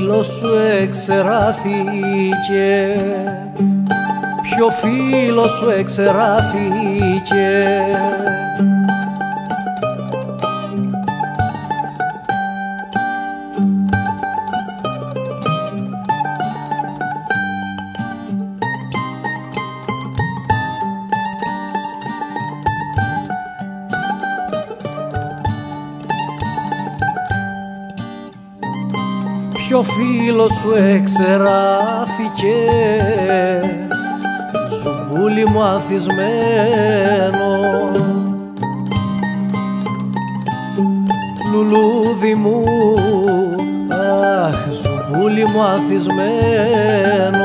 φίλος σου εξεράθηκε, ποιο φίλος σου εξεράθηκε. Ποιο φίλος σου εξεράθηκε, ζουμπούλι μου ανθισμένο, λουλούδι μου, αχ, ζουμπούλι μου ανθισμένο.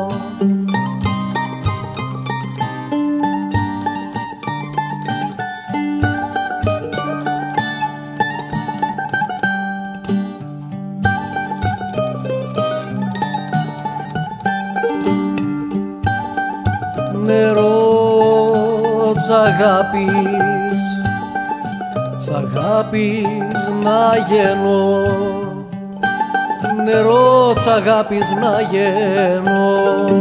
Νερό τσ'αγάπης να γεννώ, νερό τσ'αγάπης να γεννώ.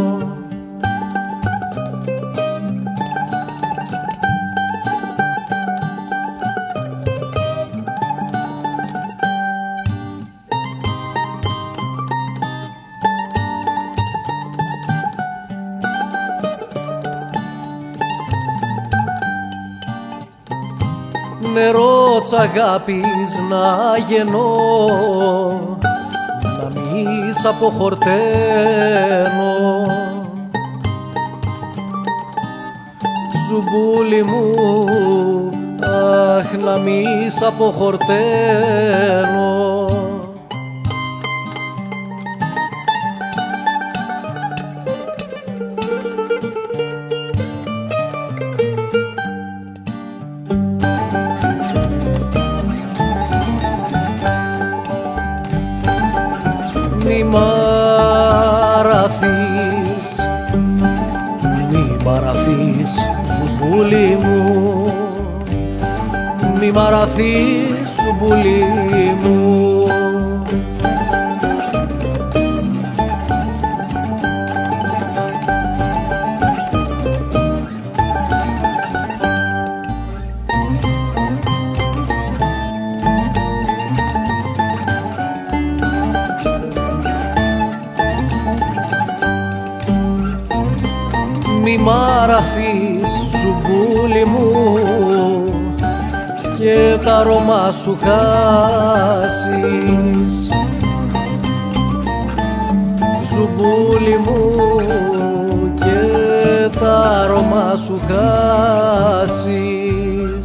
Νερό τσ'αγάπης να γεννώ, να μη σ' αποχορταίνω. Ζουμπούλι μου, αχ, να μη σ' αποχορταίνω. Μη μαραθείς, ζουμπούλι μου, μη μαραθείς, ζουμπούλι μου. Μη μαραθείς, ζουμπούλι μου, και τα αρώμα σου χάσεις. Ζουμπούλι μου, και τα αρώμα σου χάσεις.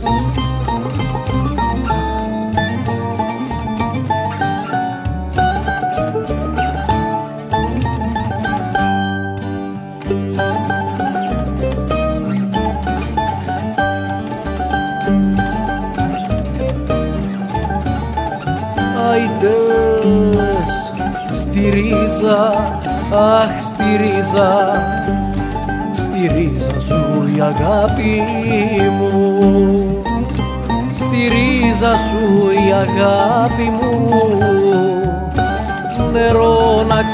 Άιντες στη ρίζα, αχ, στη ρίζα, στη ρίζα σου η αγάπη μου, στη ρίζα σου η αγάπη μου, νερό να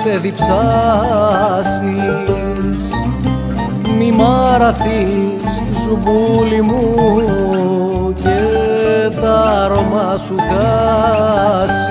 ξεδιψάσεις. Μη μαραθείς, ζουμπούλι μου, και τα αρώμα σου χάσεις.